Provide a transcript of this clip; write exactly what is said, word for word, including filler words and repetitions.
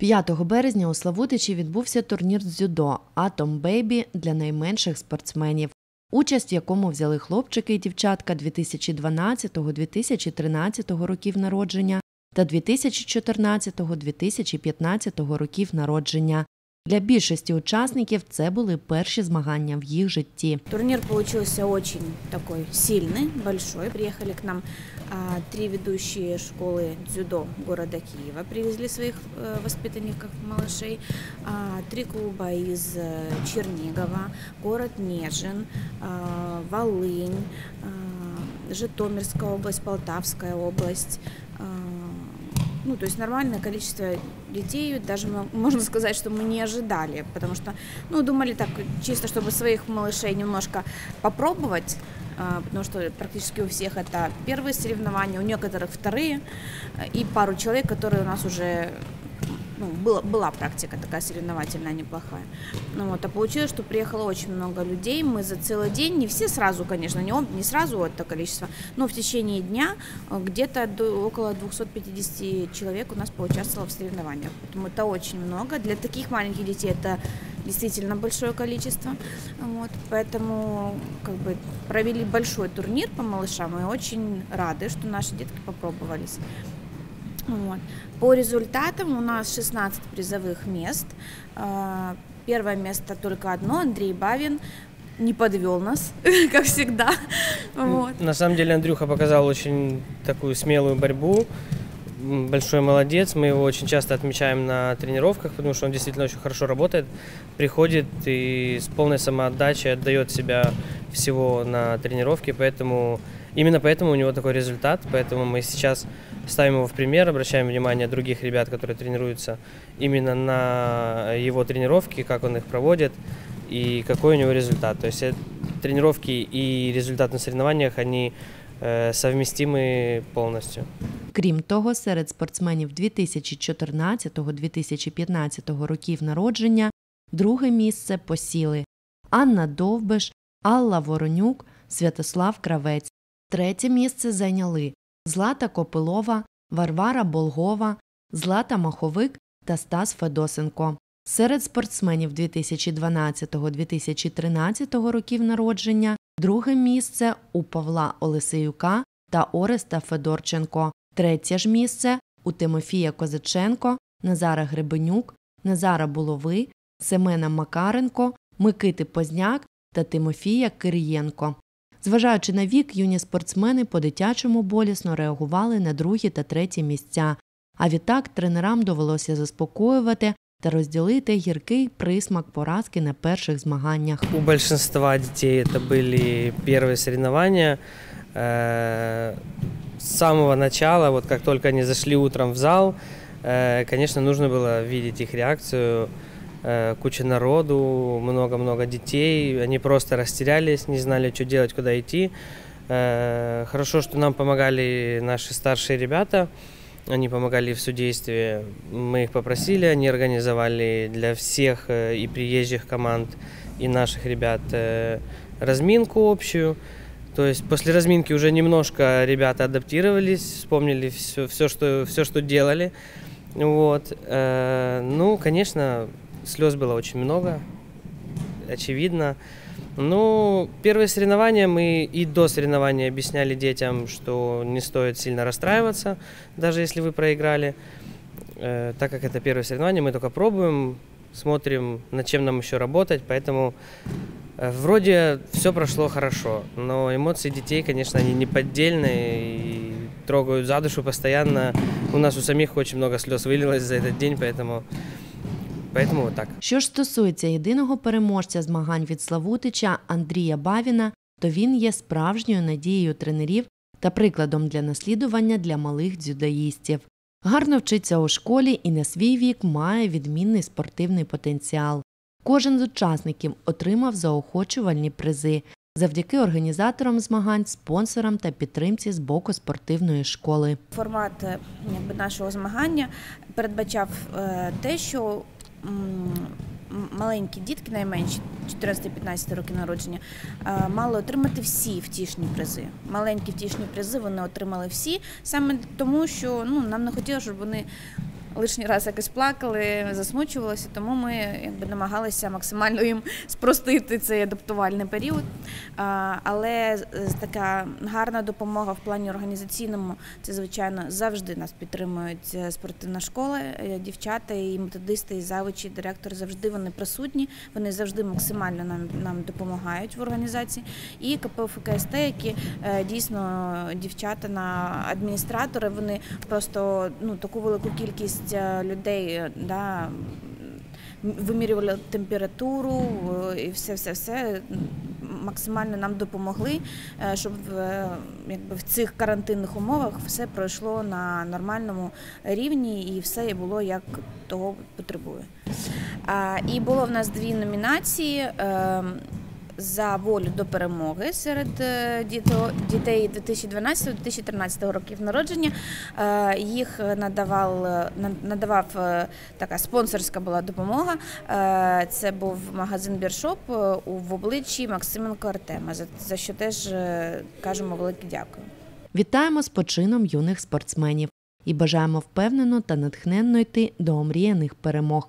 п'ятого березня у Славутичі відбувся турнір з дзюдо «Атом Бейбі» для найменших спортсменів, участь в якому взяли хлопчики і дівчатка дві тисячі дванадцятого - дві тисячі тринадцятого років народження та дві тисячі чотирнадцятого - дві тисячі п'ятнадцятого років народження. Для більшості учасників це були перші змагання в їх житті. Турнир получился очень такой сильный, большой. Приехали к нам а, три ведущие школы дзюдо города Киева, привезли своих а, воспитанников, малышей, а, три клуба из Чернигова, город Нежин, а, Волынь, а, Житомирская область, Полтавская область. А, Ну, то есть нормальное количество детей, даже можно сказать, что мы не ожидали, потому что, ну, думали так, чисто чтобы своих малышей немножко попробовать, потому что практически у всех это первые соревнования, у некоторых вторые, и пару человек, которые у нас уже, ну, была, была практика такая соревновательная, неплохая. Ну, вот, а получилось, что приехало очень много людей, мы за целый день, не все сразу, конечно, не, не сразу это количество, но в течение дня где-то около двухсот пятидесяти человек у нас поучаствовало в соревнованиях. Поэтому это очень много. Для таких маленьких детей это действительно большое количество. Вот, поэтому как бы провели большой турнир по малышам и очень рады, что наши детки попробовались. Вот. По результатам у нас шестнадцать призовых мест. Первое место только одно, Андрей Бавин не подвел нас, как всегда. Вот. На самом деле Андрюха показал очень такую смелую борьбу, большой молодец, мы его очень часто отмечаем на тренировках, потому что он действительно очень хорошо работает, приходит и с полной самоотдачей отдает себя всего на тренировке, поэтому именно поэтому у него такой результат, поэтому мы сейчас ставим его в пример, обращаем внимание других ребят, которые тренируются именно на его тренировки, как он их проводит и какой у него результат. То есть тренировки и результат на соревнованиях, они совмістимі повністю. Крім того, серед спортсменів дві тисячі чотирнадцятого - дві тисячі п'ятнадцятого років народження друге місце посіли Анна Довбиш, Алла Воронюк, Святослав Кравець. Третє місце зайняли Злата Копилова, Варвара Болгова, Злата Маховик та Стас Федосенко. Серед спортсменів дві тисячі дванадцятого - дві тисячі тринадцятого років народження друге місце у Павла Олесеюка та Ореста Федорченко. Третє ж місце у Тимофія Козаченко, Назара Гребенюк, Назара Булови, Семена Макаренко, Микити Позняк та Тимофія Кирієнко. Зважаючи на вік, юні спортсмени по-дитячому болісно реагували на другі та треті місця, а відтак тренерам довелося заспокоювати та розділити гіркий присмак поразки на перших змаганнях. У большинства детей это были первые соревнования. С самого начала, вот как только они зашли утром в зал, конечно, нужно было видеть их реакцию. Куча народу, много-много детей, они просто растерялись, не знали, что делать, куда идти. Хорошо, что нам помогали наши старшие ребята, они помогали в судействе, мы их попросили, они организовали для всех и приезжих команд, и наших ребят разминку общую. То есть после разминки уже немножко ребята адаптировались, вспомнили все, все, что, все, что делали. Вот. Ну, конечно, слез было очень много, очевидно. Ну, первые соревнования мы и до соревнования объясняли детям, что не стоит сильно расстраиваться, даже если вы проиграли. Э, так как это первые соревнования, мы только пробуем, смотрим, над чем нам еще работать, поэтому э, вроде все прошло хорошо, но эмоции детей, конечно, они неподдельные и трогают за душу постоянно. У нас у самих очень много слез вылилось за этот день, поэтому... Поэтому вот так. Що ж стосується єдиного переможця змагань від Славутича Андрія Бавіна, то він є справжньою надією тренерів та прикладом для наслідування для малих дзюдоїстів. Гарно вчиться у школі і на свій вік має відмінний спортивний потенціал. Кожен з учасників отримав заохочувальні призи завдяки організаторам змагань, спонсорам та підтримці з боку спортивної школи. Формат якби, нашого змагання передбачав е, те, що маленькі дітки, найменші, чотирнадцять-п'ятнадцять років народження, мали отримати всі втішні призи. Маленькі втішні призи вони отримали всі, саме тому, що ну, нам не хотілося, щоб вони лишній раз якось плакали, засмучувалися, тому ми якби намагалися максимально їм спростити цей адаптувальний період. Але така гарна допомога в плані організаційному, це, звичайно, завжди нас підтримують спортивна школа, дівчата, і методисти, і завучі, і директор, завжди вони присутні, вони завжди максимально нам, нам допомагають в організації. І ка пе еф ка ес те, які дійсно дівчата на адміністратори, вони просто ну, таку велику кількість людей, да, вимірювали температуру і все-все-все, максимально нам допомогли, щоб якби, в цих карантинних умовах все пройшло на нормальному рівні і все було як того потребує. І було в нас дві номінації за волю до перемоги серед дітей дві тисячі дванадцятого - дві тисячі тринадцятого років народження. Їх надавав, надавав така спонсорська була допомога. Це був магазин «Біршоп» в обличчі Максименко Артема, за що теж кажемо велике дякую. Вітаємо з почином юних спортсменів і бажаємо впевнено та натхненно йти до омріяних перемог.